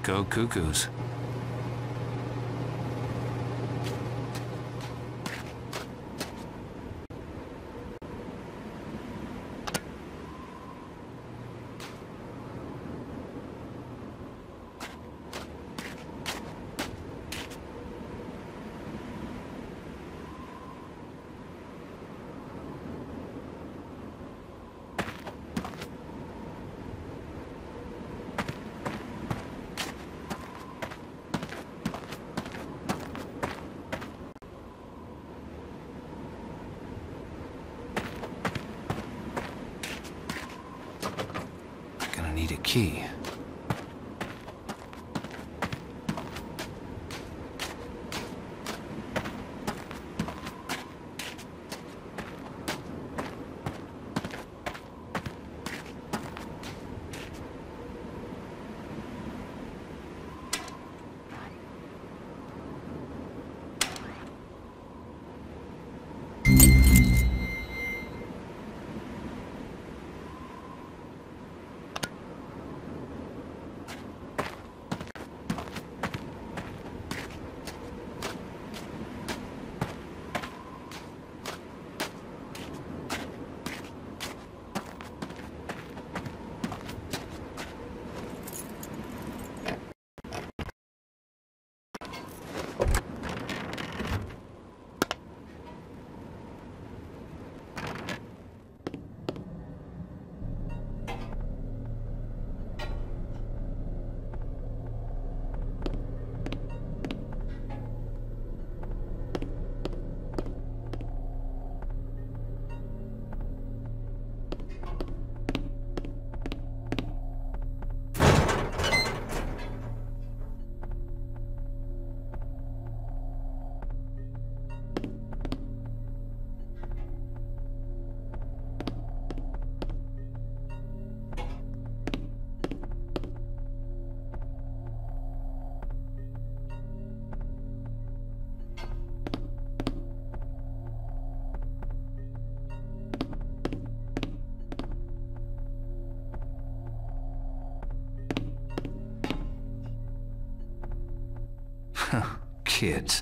Go cuckoos. Need a key. Kids.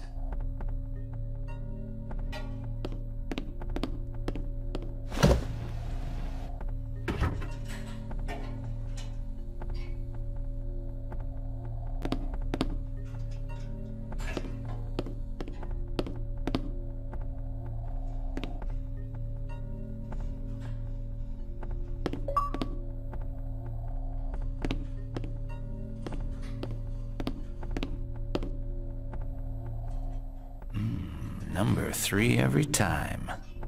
Number 3 every time.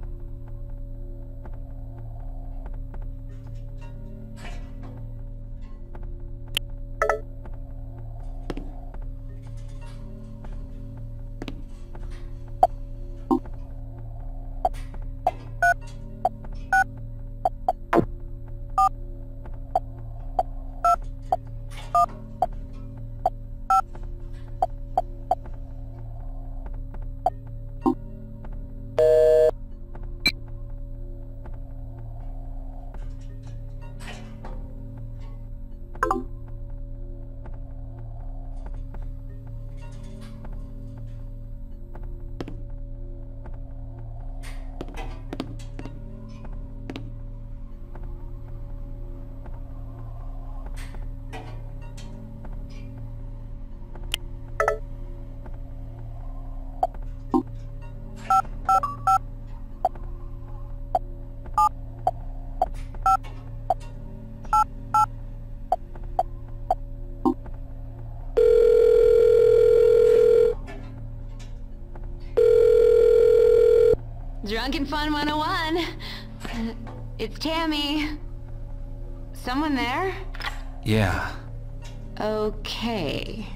Drunken Fun 101. It's Tammy. Someone there? Yeah. Okay.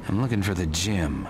I'm looking for the gym.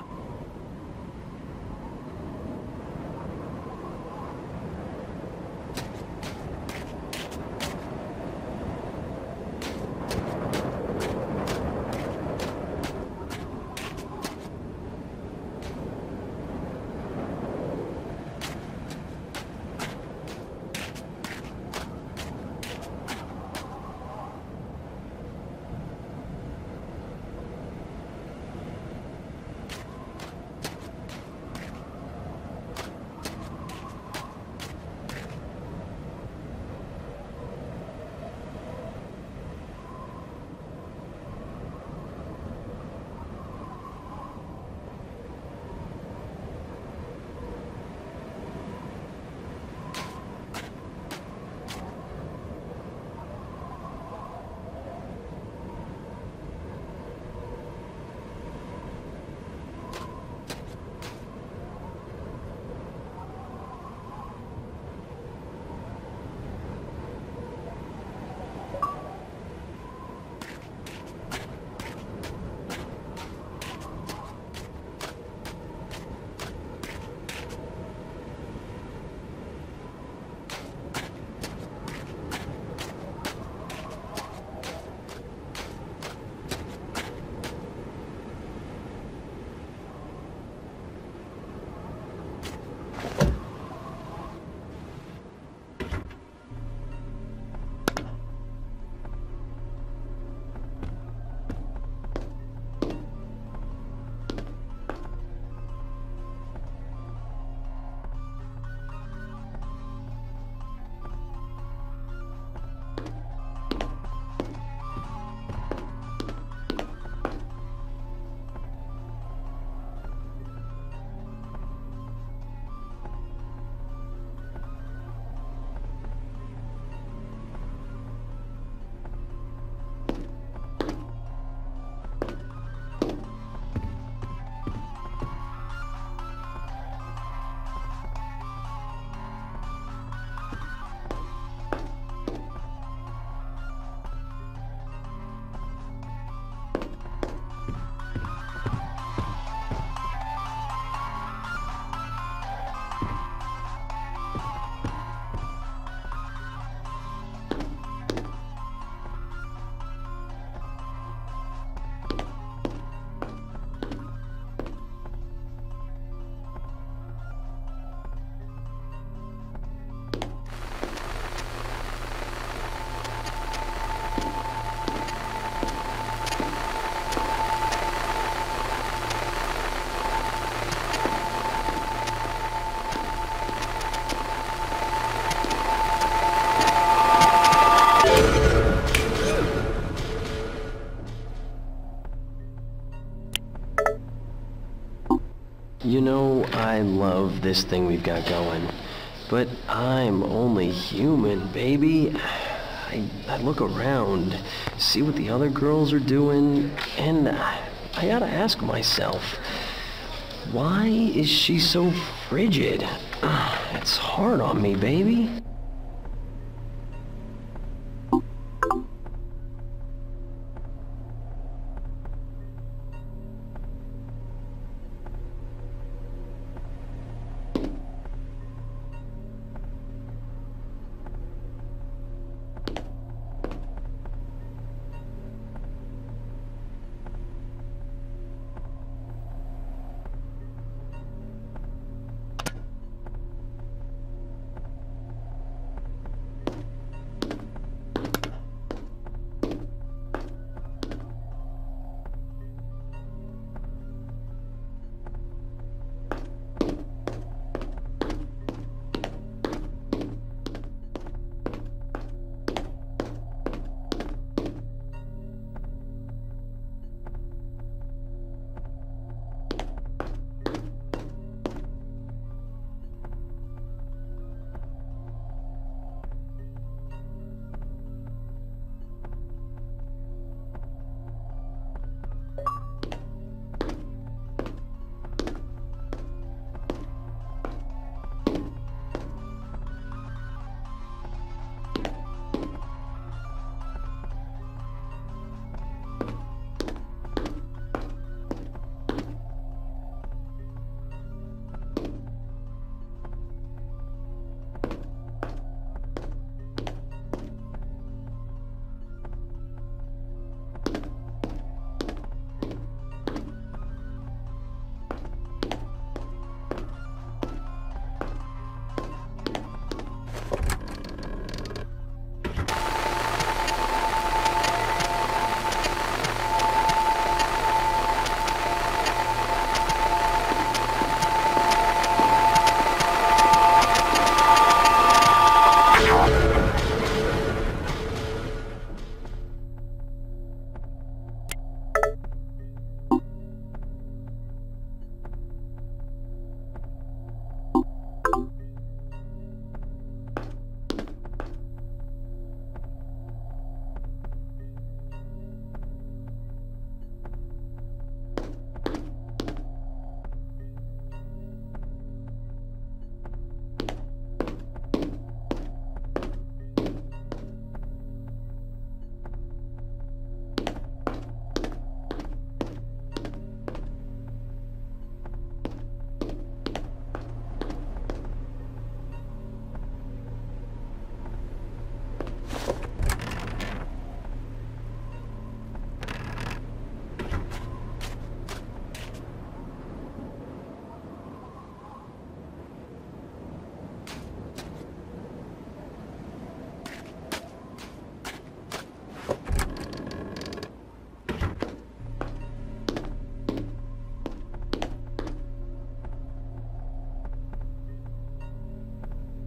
You know, I love this thing we've got going, but I'm only human, baby. I look around, see what the other girls are doing, and I gotta ask myself, why is she so frigid? It's hard on me, baby.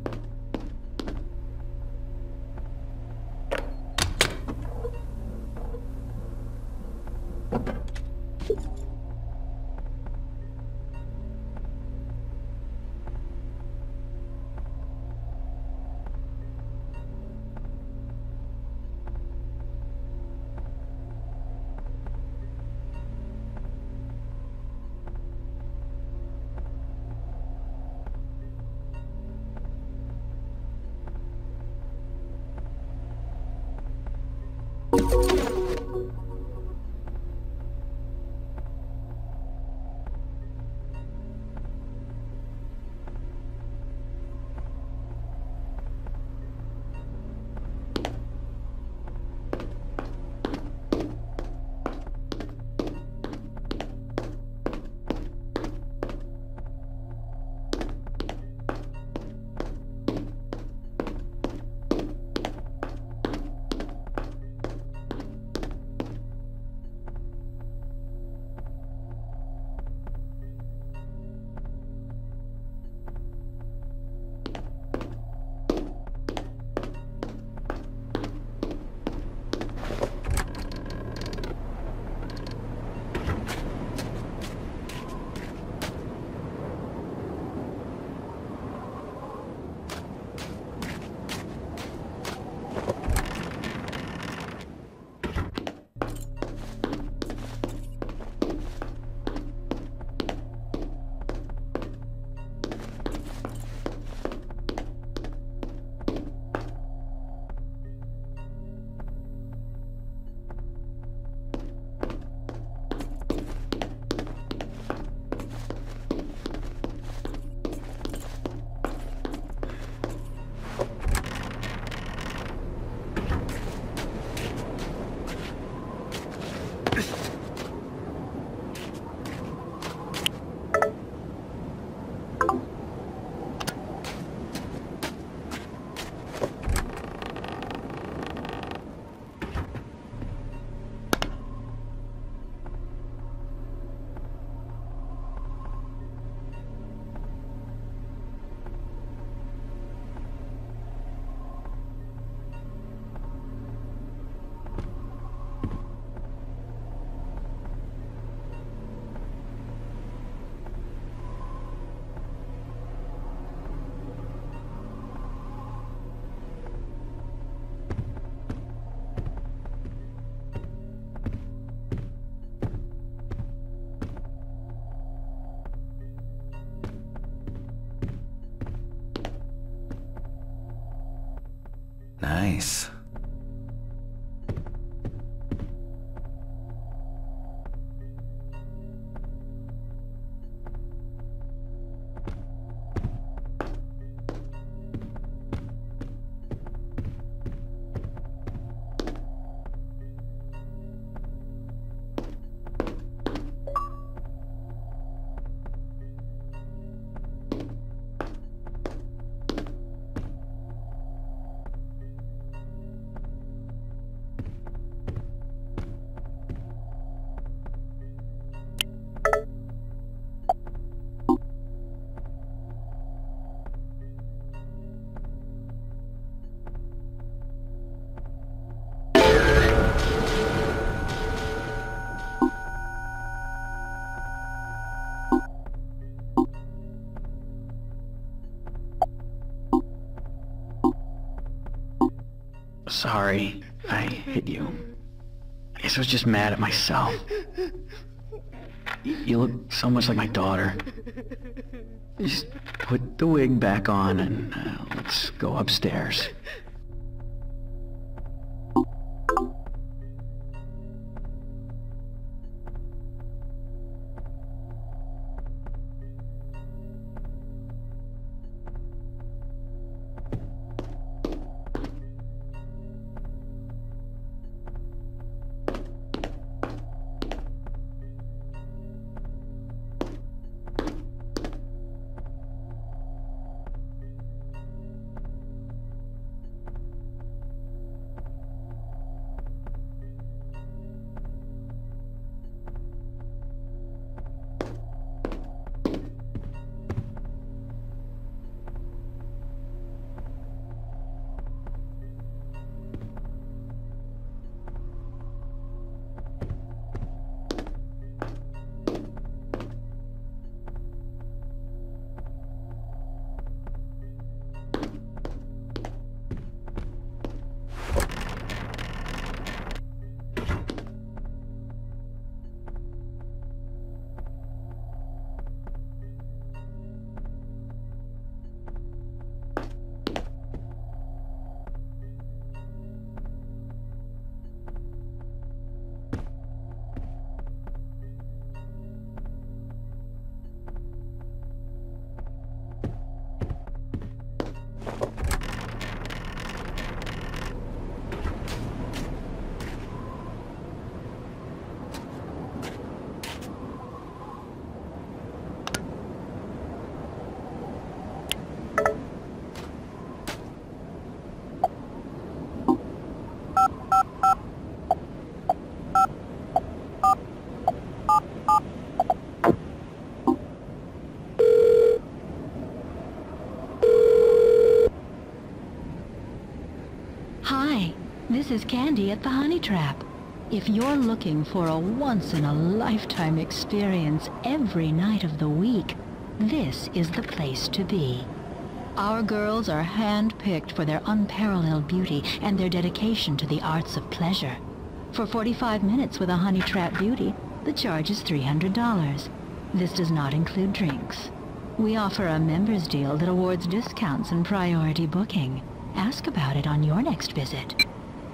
Nice. Sorry, I hit you. I guess I was just mad at myself. You look so much like my daughter. Just put the wig back on and let's go upstairs. This is Candy at the Honey Trap. If you're looking for a once-in-a-lifetime experience every night of the week, this is the place to be. Our girls are hand-picked for their unparalleled beauty and their dedication to the arts of pleasure. For 45 minutes with a Honey Trap Beauty, the charge is $300. This does not include drinks. We offer a members deal that awards discounts and priority booking. Ask about it on your next visit.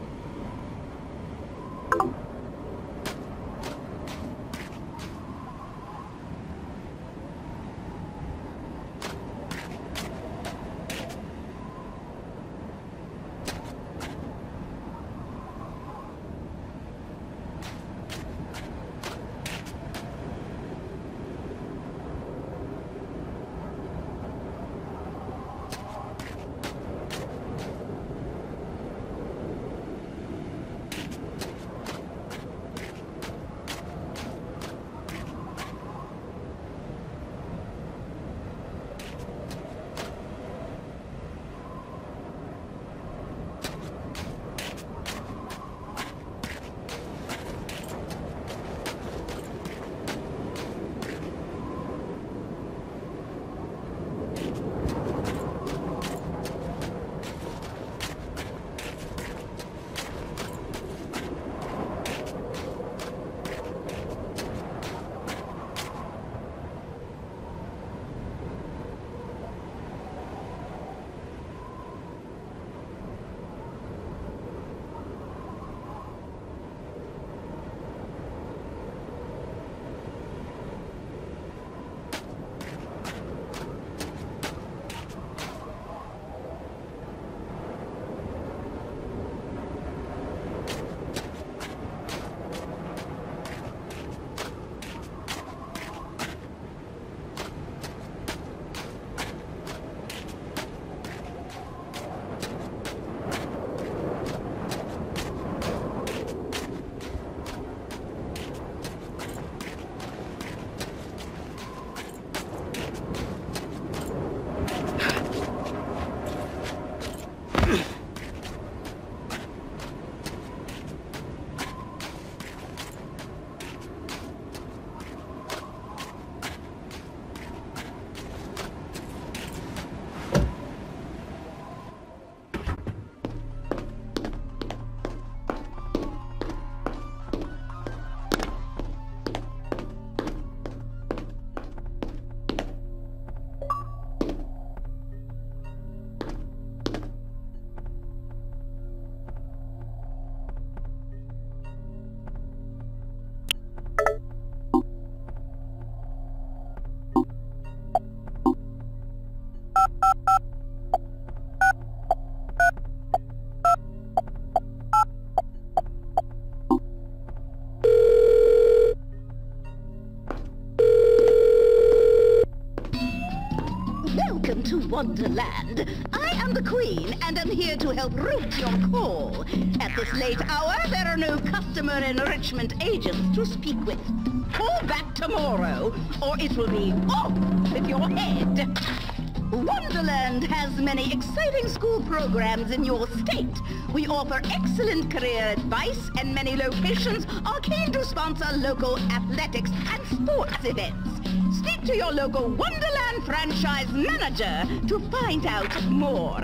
Welcome to Wonderland. I am the Queen, and am here to help route your call. At this late hour, there are no customer enrichment agents to speak with. Call back tomorrow, or it will be off with your head. Wonderland has many exciting school programs in your state. We offer excellent career advice, and many locations are keen to sponsor local athletics and sports events. Speak to your local Wonderland franchise manager to find out more.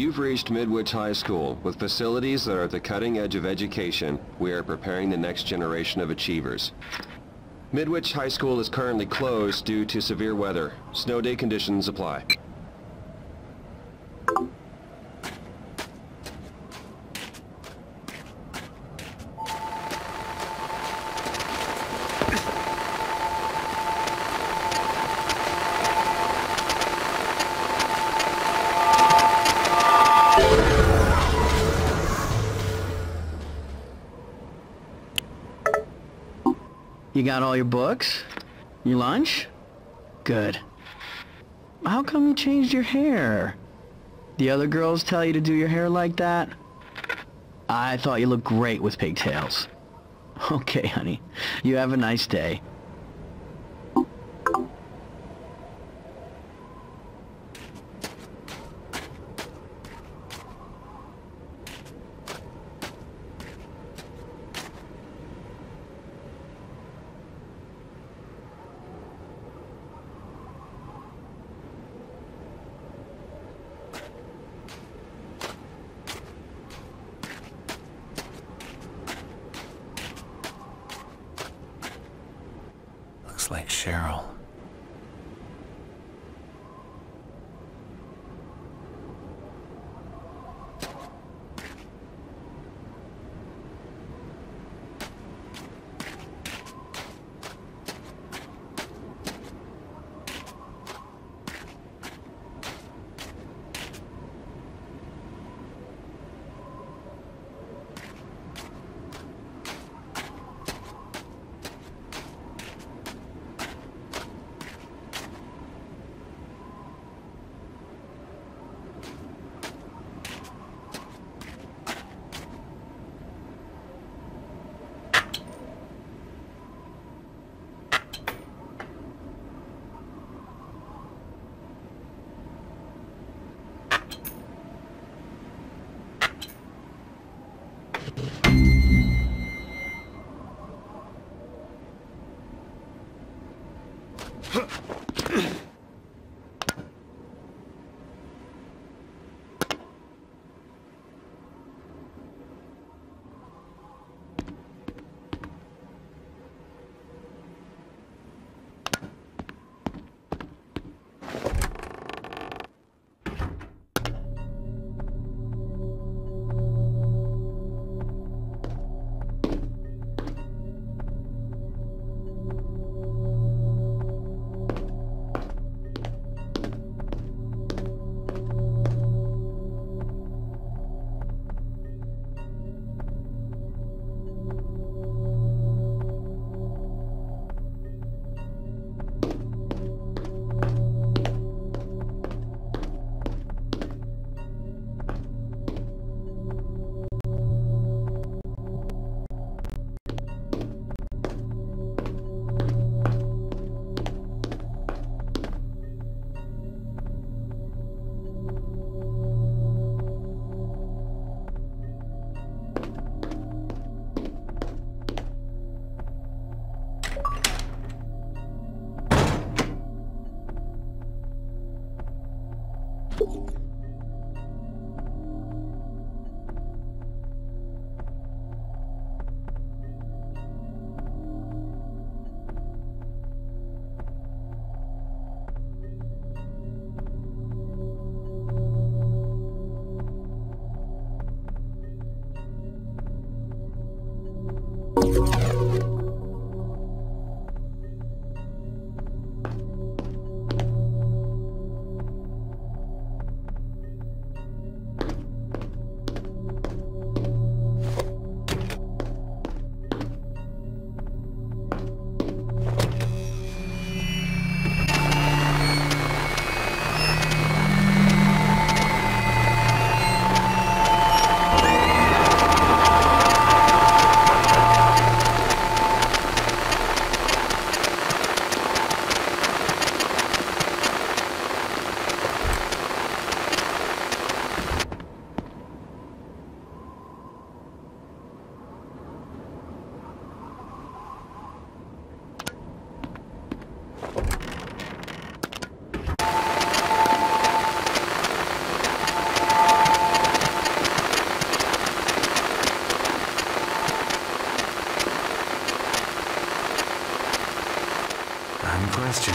You've reached Midwich High School. With facilities that are at the cutting edge of education, we are preparing the next generation of achievers. Midwich High School is currently closed due to severe weather. Snow day conditions apply. You got all your books? Your lunch? Good. How come you changed your hair? The other girls tell you to do your hair like that? I thought you looked great with pigtails. Okay, honey. You have a nice day. Looks like Cheryl.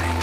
boring.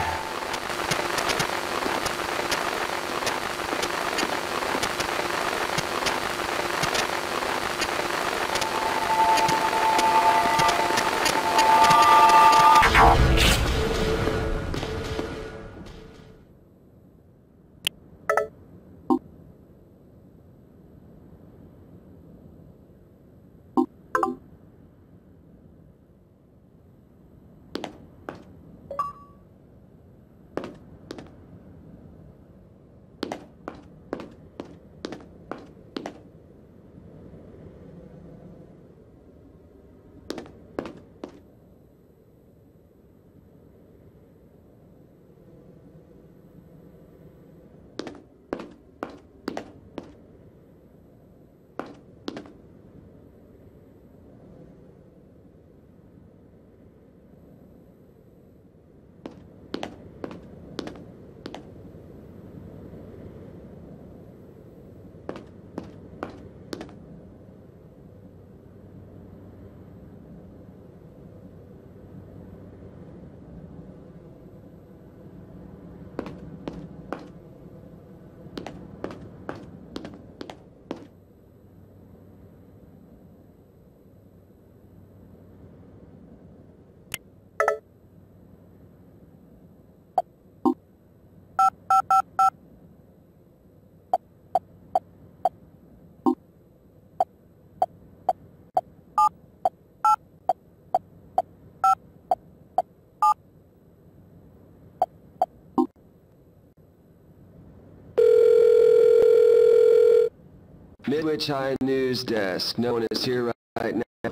Midwich High News Desk. No one is here right now.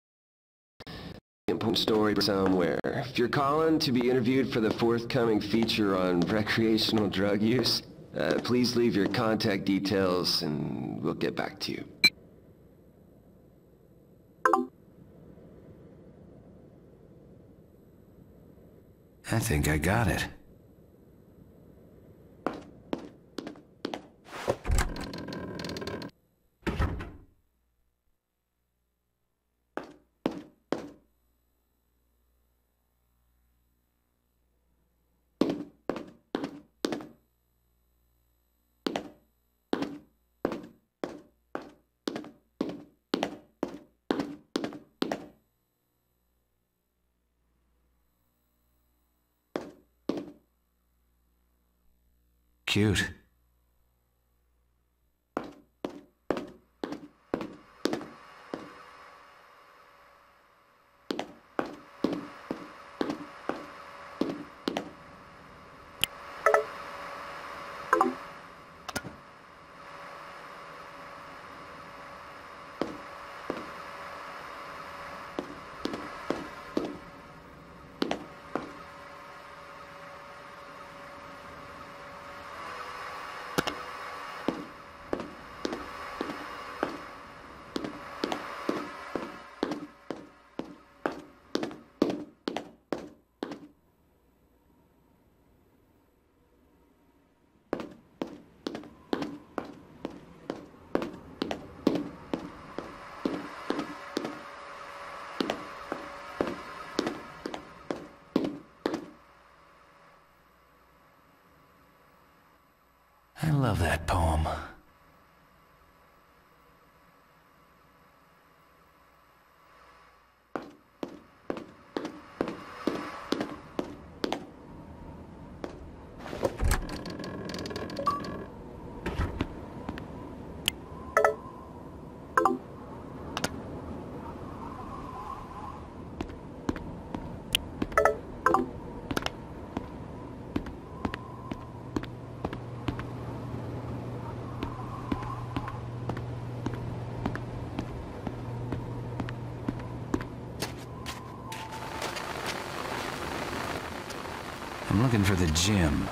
Important story somewhere. If you're calling to be interviewed for the forthcoming feature on recreational drug use, please leave your contact details and we'll get back to you. I think I got it. Cute. I love that poem. I'm looking for the gym.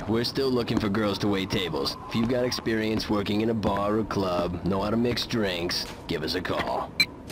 we're still looking for girls to wait tables. If you've got experience working in a bar or club, know how to mix drinks, give us a call.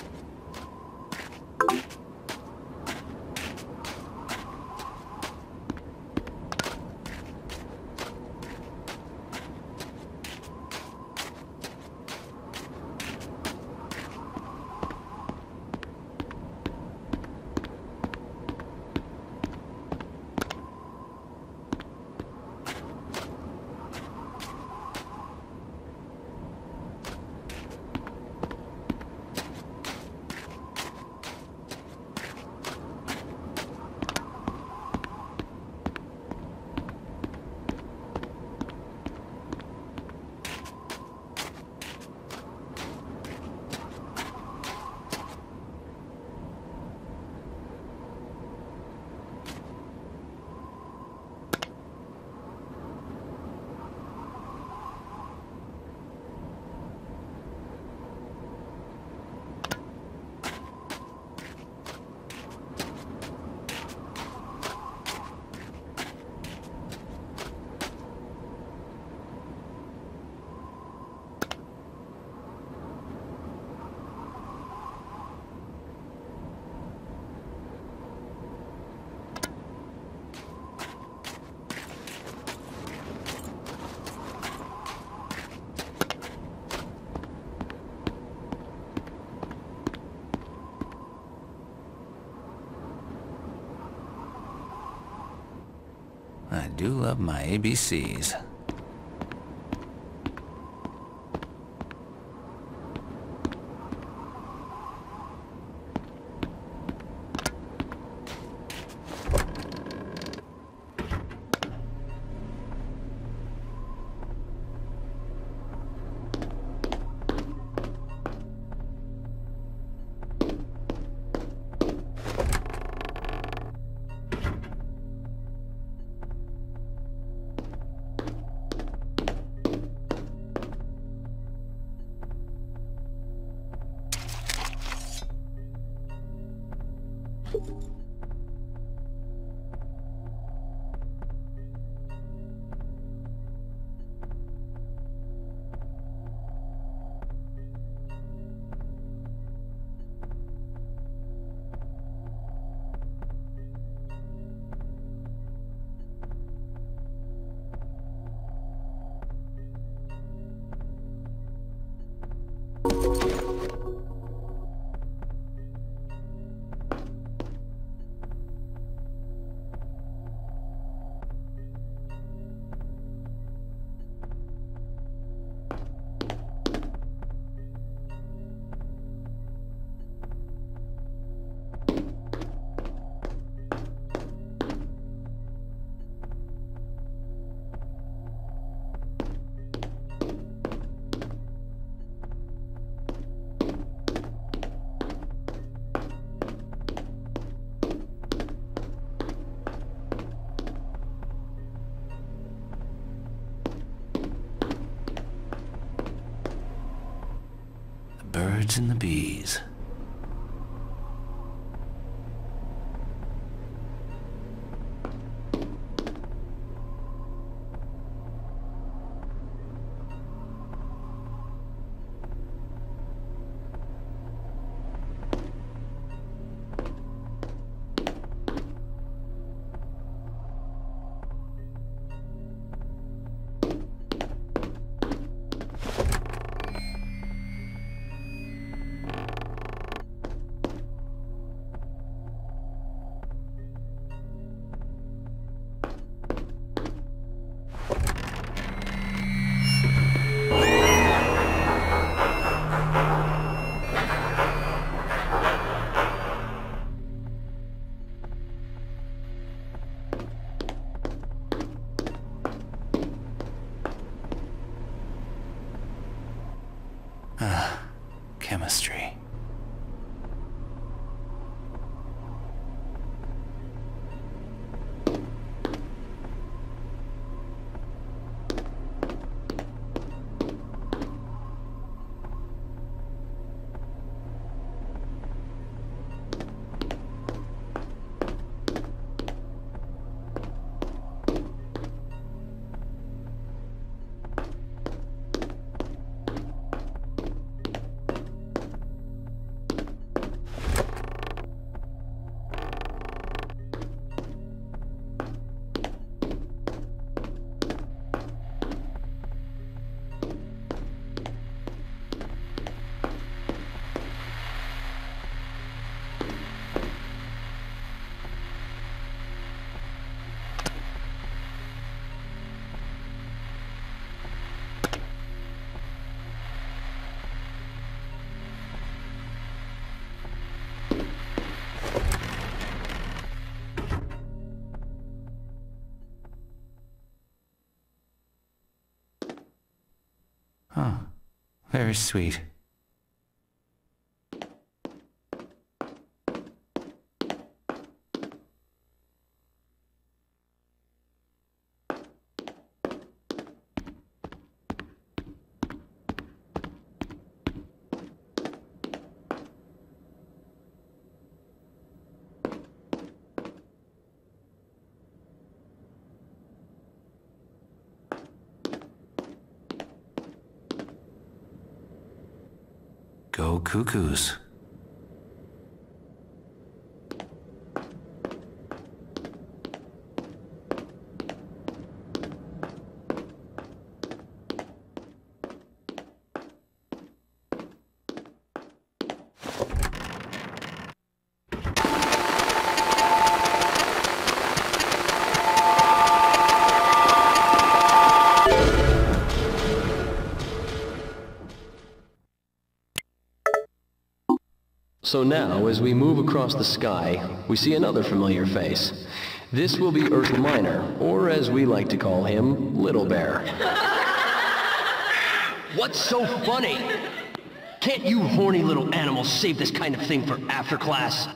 I do love my ABCs. Birds and the bees. Very sweet. Go cuckoos. So now, as we move across the sky, we see another familiar face. This will be Earth Minor, or as we like to call him, Little Bear. What's so funny? Can't you horny little animals save this kind of thing for after class?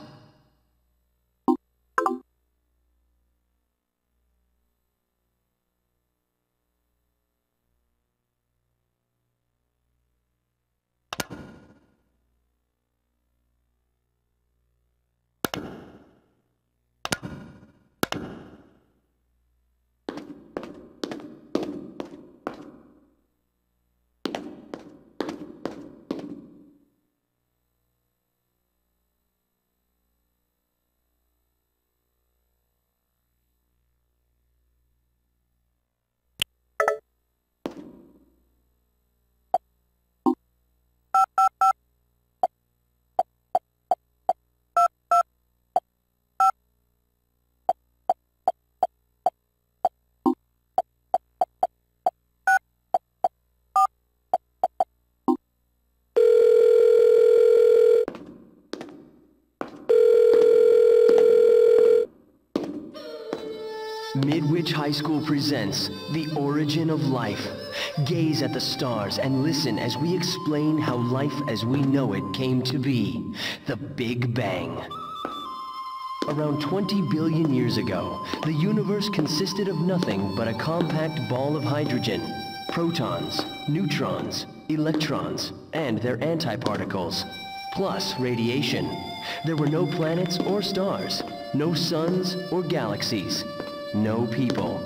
Midwich High School presents The Origin of Life. Gaze at the stars and listen as we explain how life as we know it came to be. The Big Bang. Around 20 billion years ago, the universe consisted of nothing but a compact ball of hydrogen, protons, neutrons, electrons, and their antiparticles, plus radiation. There were no planets or stars, no suns or galaxies. No people.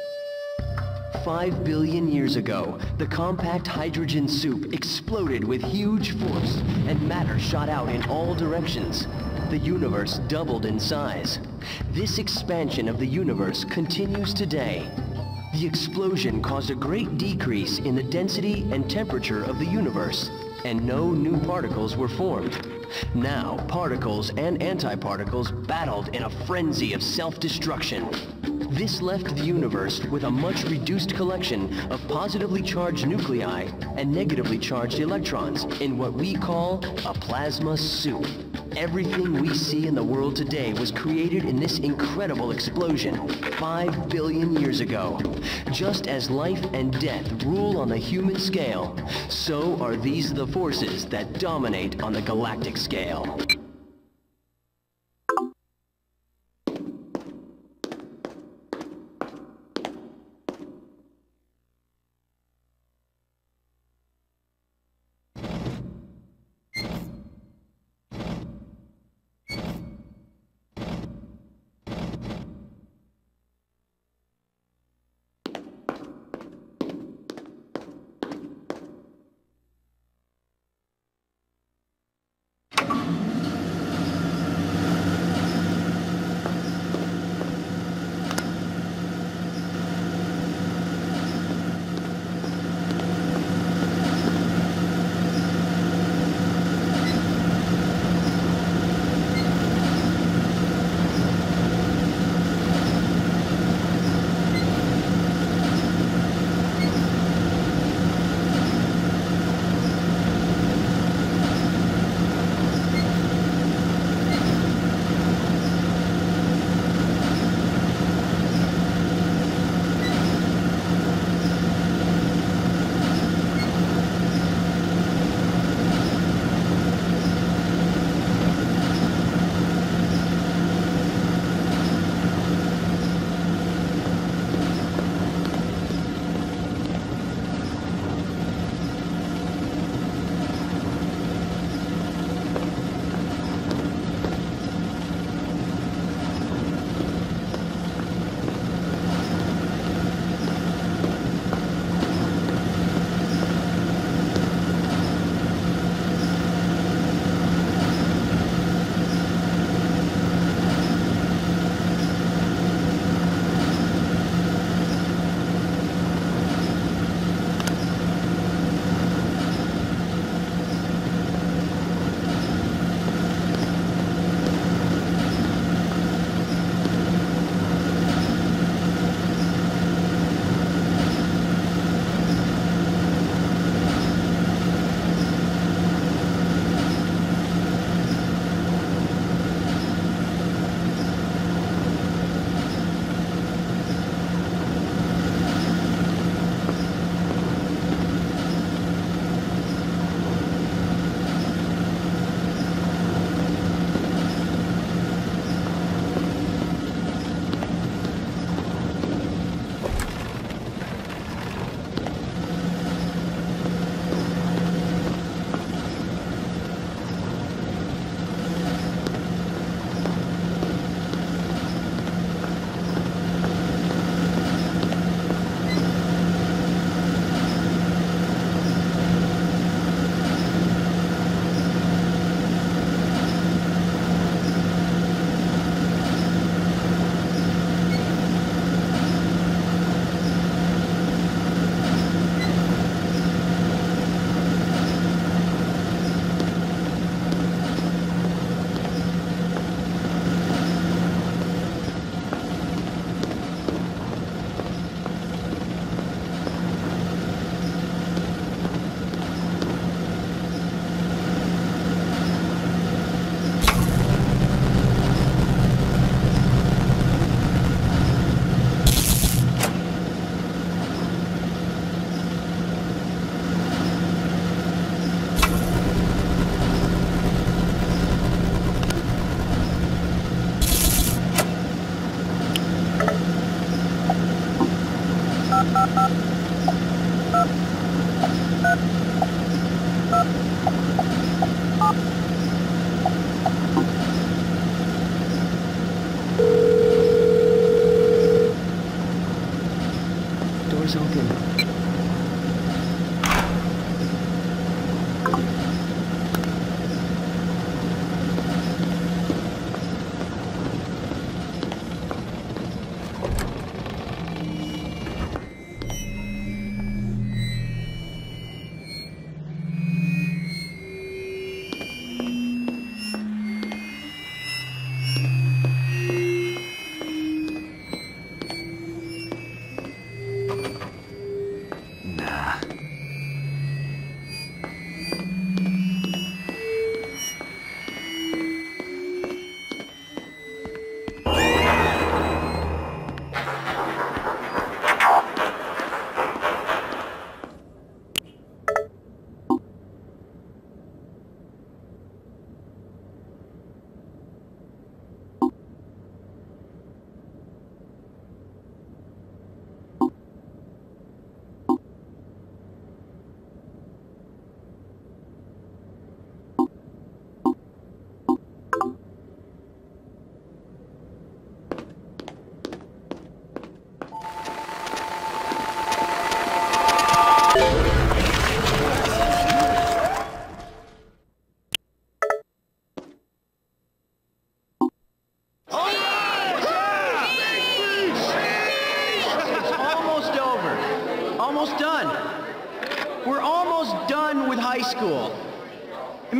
5 billion years ago, the compact hydrogen soup exploded with huge force, and matter shot out in all directions. The universe doubled in size. This expansion of the universe continues today. The explosion caused a great decrease in the density and temperature of the universe, and no new particles were formed. Now, particles and antiparticles battled in a frenzy of self-destruction. This left the universe with a much reduced collection of positively charged nuclei and negatively charged electrons in what we call a plasma soup. Everything we see in the world today was created in this incredible explosion 5 billion years ago. Just as life and death rule on the human scale, so are these the forces that dominate on the galactic scale.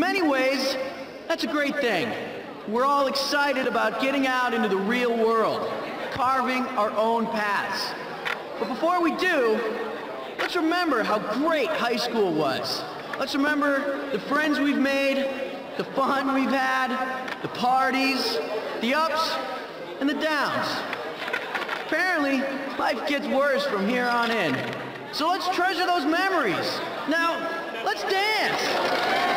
many ways, that's a great thing. We're all excited about getting out into the real world, carving our own paths. But before we do, let's remember how great high school was. Let's remember the friends we've made, the fun we've had, the parties, the ups and the downs. Apparently, life gets worse from here on in. So let's treasure those memories. Now, let's dance!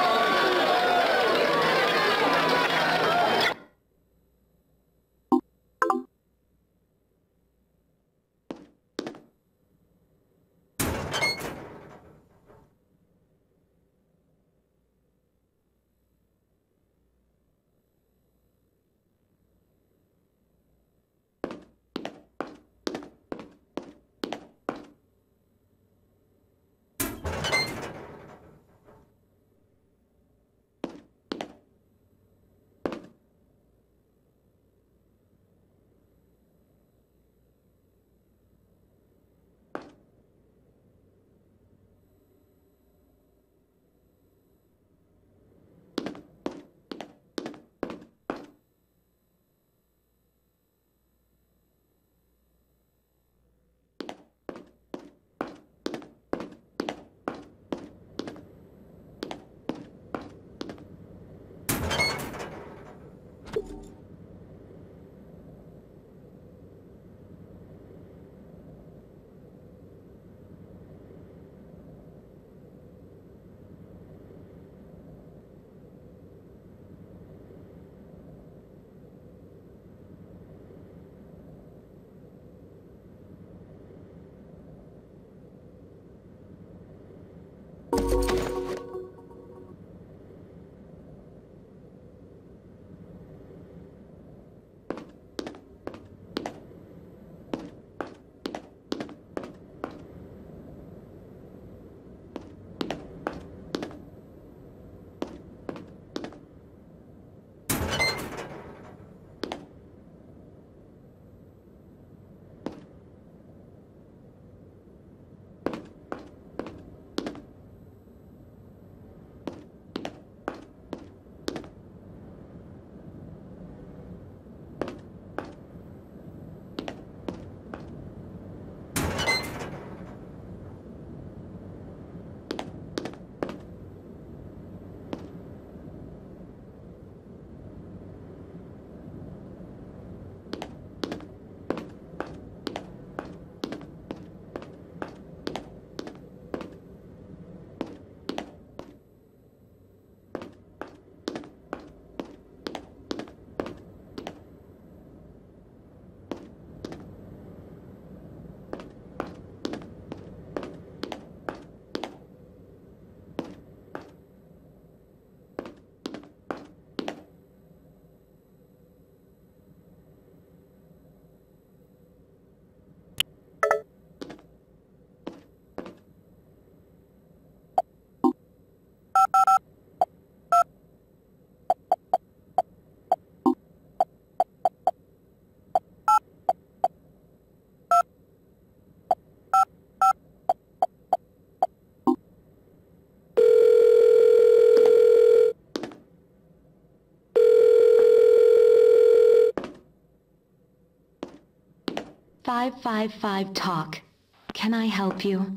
"555 Talk. Can I help you?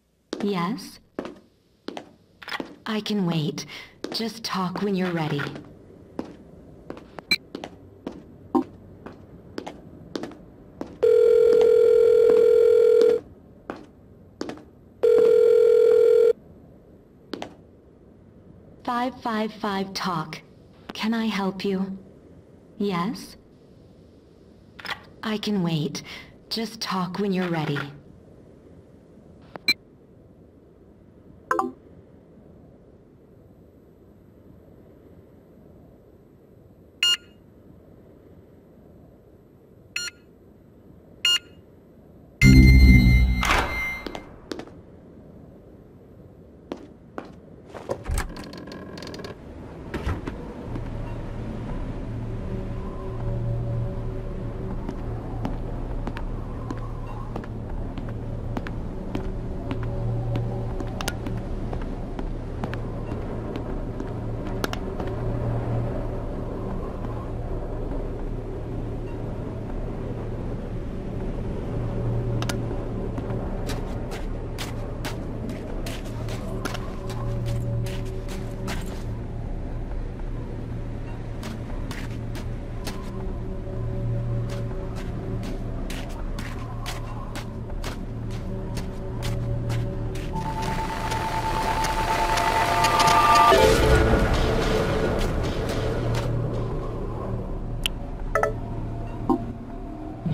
Yes? I can wait. Just talk when you're ready." "555 Talk. Can I help you? Yes? I can wait. Just talk when you're ready.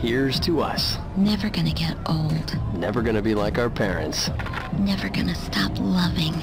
Here's to us. Never gonna get old. Never gonna be like our parents. Never gonna stop loving.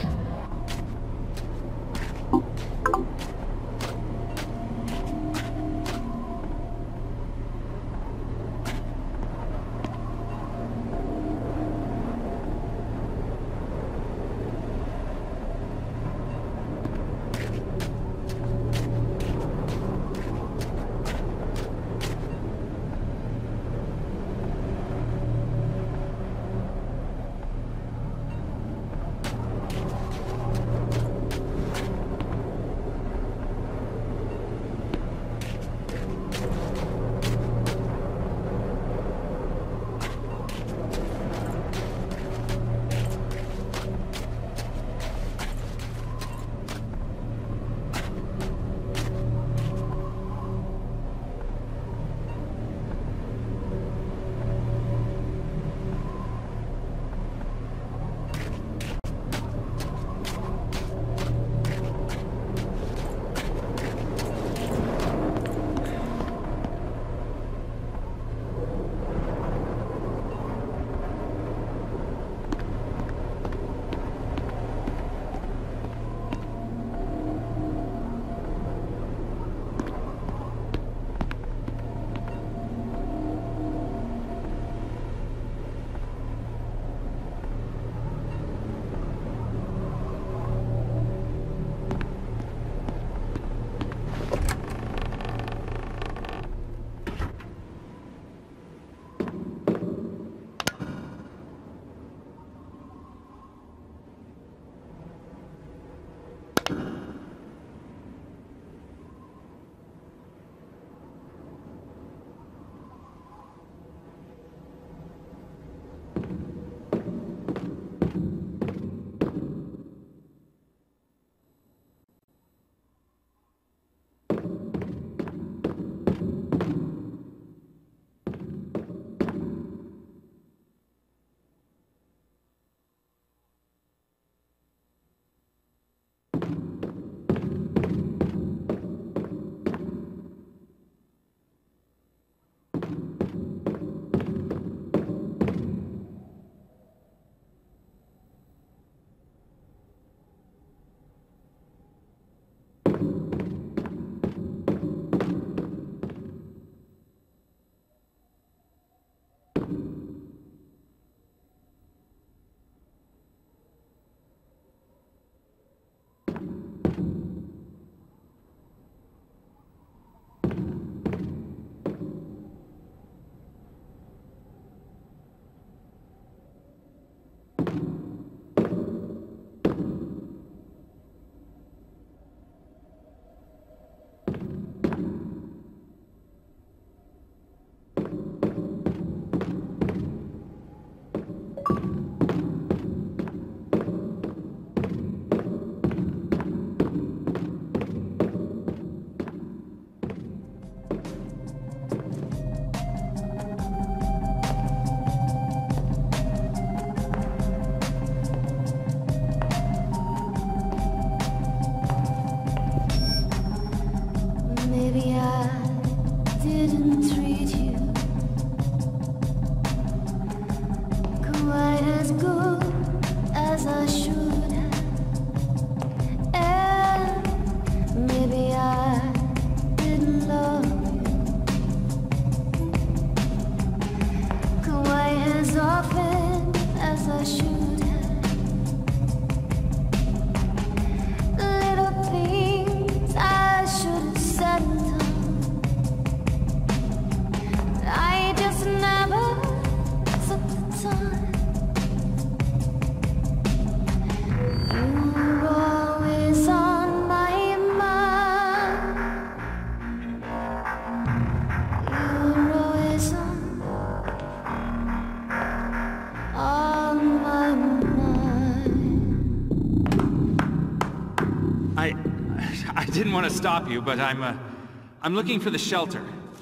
I didn't want to stop you, but I'm looking for the shelter.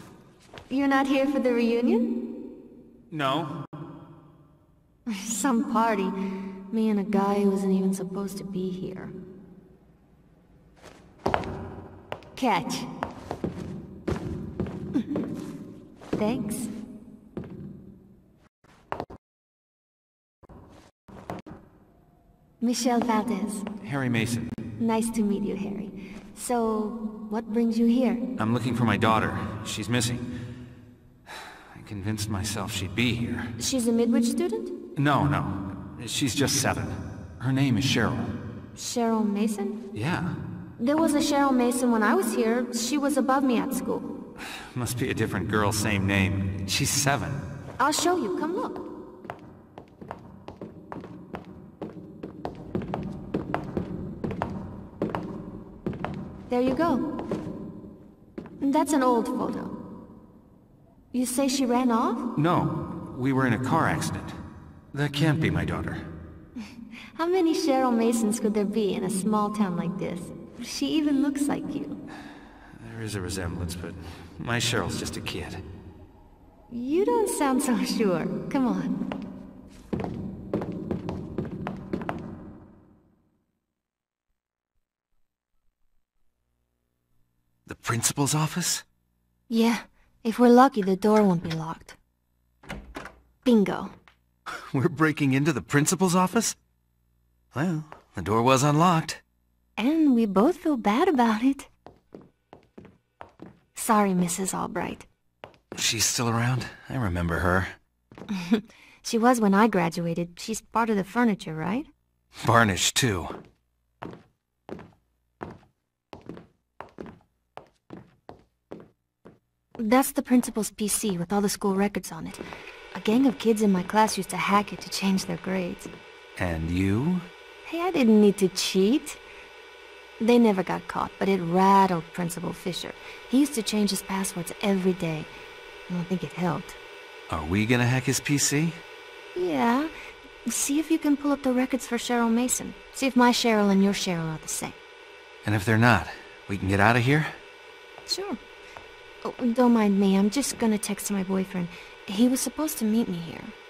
You're not here for the reunion? No. Some party. Me and a guy who isn't even supposed to be here. Catch. Thanks. Michelle Valdez. Harry Mason. Nice to meet you, Harry. So, what brings you here? I'm looking for my daughter. She's missing. I convinced myself she'd be here. She's a Midwich student? No. She's just 7. Her name is Cheryl. Cheryl Mason? Yeah. There was a Cheryl Mason when I was here. She was above me at school. Must be a different girl, same name. She's 7. I'll show you. Come look. There you go. That's an old photo. You say she ran off? No, we were in a car accident. That can't be my daughter. How many Cheryl Masons could there be in a small town like this? She even looks like you. There is a resemblance, but my Cheryl's just a kid. You don't sound so sure. Come on. The principal's office? Yeah, if we're lucky, the door won't be locked. Bingo. We're breaking into the principal's office? Well, the door was unlocked. And we both feel bad about it. Sorry, Mrs. Albright. She's still around? I remember her. She was when I graduated. She's part of the furniture, right? Varnish, too. That's the principal's PC with all the school records on it. A gang of kids in my class used to hack it to change their grades. And you? Hey, I didn't need to cheat. They never got caught, but it rattled Principal Fisher. He used to change his passwords every day. I don't think it helped. Are we gonna hack his PC? Yeah. See if you can pull up the records for Cheryl Mason. See if my Cheryl and your Cheryl are the same. And if they're not, we can get out of here? Sure. Oh, don't mind me. I'm just gonna text my boyfriend. He was supposed to meet me here.